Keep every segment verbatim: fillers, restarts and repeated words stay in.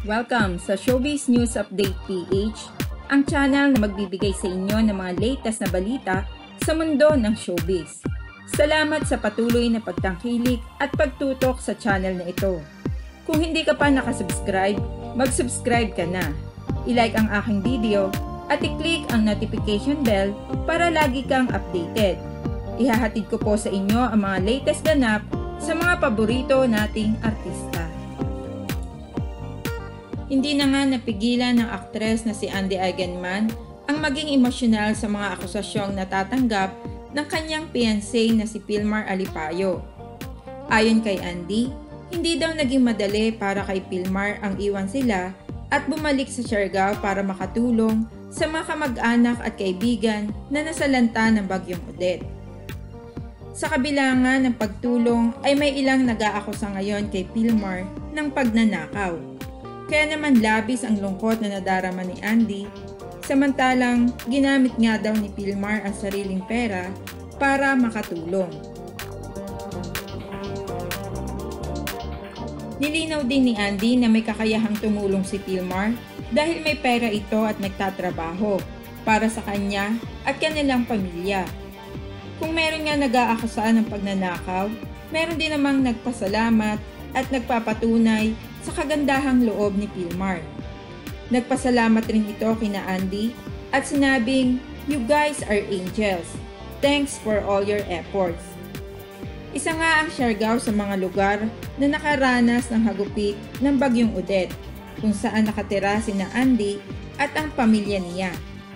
Welcome sa Showbiz News Update P H, ang channel na magbibigay sa inyo ng mga latest na balita sa mundo ng showbiz. Salamat sa patuloy na pagtangkilik at pagtutok sa channel na ito. Kung hindi ka pa nakasubscribe, mag-subscribe ka na. I-like ang aking video at i-click ang notification bell para lagi kang updated. Ihahatid ko po sa inyo ang mga latest ganap sa mga paborito nating artista. Hindi na nga napigilan ng aktres na si Andy Eigenman ang maging emosyonal sa mga akusasyong natatanggap ng kanyang fiancé na si Pilmar Alipayo. Ayon kay Andy, hindi daw naging madali para kay Pilmar ang iwan sila at bumalik sa Siargao para makatulong sa mga kamag-anak at kaibigan na nasalanta ng bagyong Odette. Sa kabila nga ng pagtulong ay may ilang nag-aakusa ngayon kay Pilmar ng pagnanakaw. Kaya naman labis ang lungkot na nadarama ni Andy, samantalang ginamit nga daw ni Pilmar ang sariling pera para makatulong. Nilinaw din ni Andy na may kakayahang tumulong si Pilmar dahil may pera ito at nagtatrabaho para sa kanya at kanilang pamilya. Kung meron nga nag-aakusa ng pagnanakaw, meron din namang nagpasalamat at nagpapatunay sa kagandahang loob ni Pilmar. Nagpasalamat rin ito kina Andy at sinabing, "You guys are angels. Thanks for all your efforts." Isa nga ang Siargao sa mga lugar na nakaranas ng hagupit ng bagyong Odette, kung saan nakatira sina Andy at ang pamilya niya.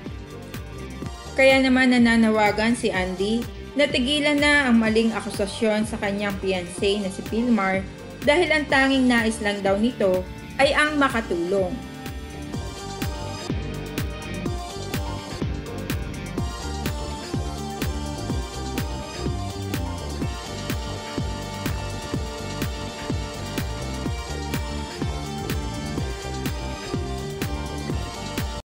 Kaya naman nananawagan si Andy na tigilan na ang maling akusasyon sa kanyang fiancé na si Pilmar dahil ang tanging nais lang daw nito ay ang makatulong.